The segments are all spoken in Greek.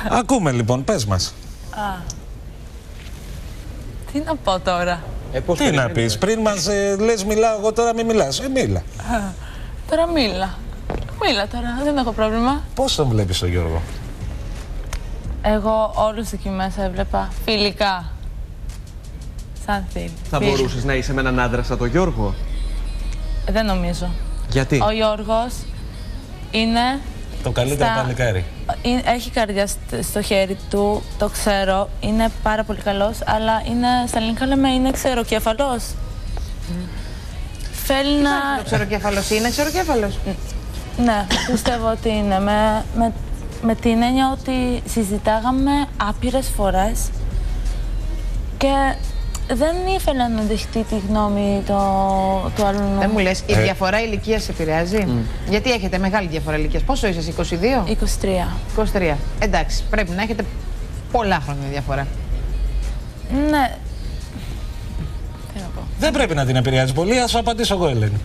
Ακούμε λοιπόν, πες μας. Τι να πω τώρα. Τι να πεις, πριν μας λες μιλάω εγώ, τώρα μην μιλάς. Μίλα. Τώρα μίλα. Μίλα τώρα, δεν έχω πρόβλημα. Πώς τον βλέπεις τον Γιώργο? Εγώ όλους εκεί μέσα έβλεπα φιλικά. Σαν φίλοι. Θα μπορούσες να είσαι με έναν άντρα σαν τον Γιώργο? Δεν νομίζω. Γιατί? Ο Γιώργος είναι... Το καλύτερο παλικάρι. Έχει καρδιά στο χέρι του, το ξέρω, είναι πάρα πολύ καλός, αλλά είναι, στα ελληνικά λέμε, είναι ξεροκέφαλος. Θέλει να... Το ξεροκέφαλος είναι ξεροκέφαλος. Ναι, πιστεύω ότι είναι. Με την έννοια ότι συζητάγαμε άπειρες φορές και δεν ήθελα να δεχτεί τη γνώμη του άλλου. Δεν μου λες, η διαφορά ηλικίας σε επηρεάζει? Γιατί έχετε μεγάλη διαφορά ηλικίας. Πόσο είσαι, 22? 23. 23. Εντάξει, πρέπει να έχετε πολλά χρόνια διαφορά. Ναι. Τι να πω. Δεν πρέπει να την επηρεάζει πολύ, ας σου απαντήσω εγώ, Ελένη.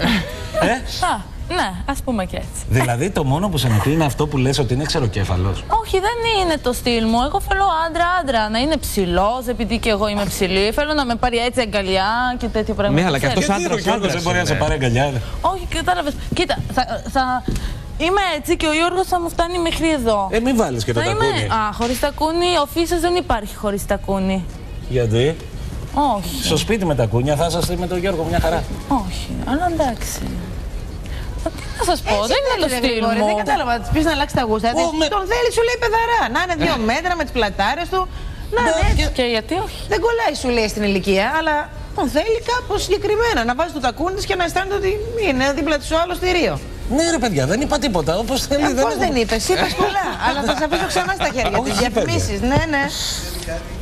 Ναι, ας πούμε και έτσι. Δηλαδή το μόνο που σε ενοχλεί είναι αυτό που λες ότι είναι ξεροκέφαλος. Όχι, δεν είναι το στυλ μου. Εγώ θέλω άντρα. Να είναι ψηλός, επειδή και εγώ είμαι ψηλή. Θέλω να με πάρει έτσι αγκαλιά και τέτοιο πράγμα. Ναι, αλλά και αυτός άντρας. Δεν μπορεί να σε πάρει αγκαλιά. Όχι, κατάλαβες. Κοίτα, είμαι έτσι και ο Γιώργος θα μου φτάνει μέχρι εδώ. Μην βάλεις και το τακούνι. Χωρίς τακούνι, ο Φίσας δεν υπάρχει χωρίς τακούνι. Γιατί? Όχι. Στο σπίτι με τακούνια θα είσαστε με τον Γιώργο μια χαρά. Όχι, αλλά εντάξει. Τι να σας πω, δεν είναι το στυλ μου. Δεν κατάλαβα, να της πεις να αλλάξει τα γούστα. Τον θέλει, σου λέει παιδαρά. Να είναι 2 μέτρα με τις πλατάρες του. Να είναι. Και γιατί όχι. Δεν κολλάει, σου λέει, στην ηλικία, αλλά τον θέλει κάπως συγκεκριμένα. Να βάζει το τακούνι της και να αισθάνεται ότι είναι δίπλα του άλλο στηρίο. Ναι, ρε παιδιά, δεν είπα τίποτα. Όπως θέλει. Πώς δεν είπες, είπες πολλά. Αλλά θα σε αφήσω ξανά στα χέρια της. Διαφημίσεις, ναι.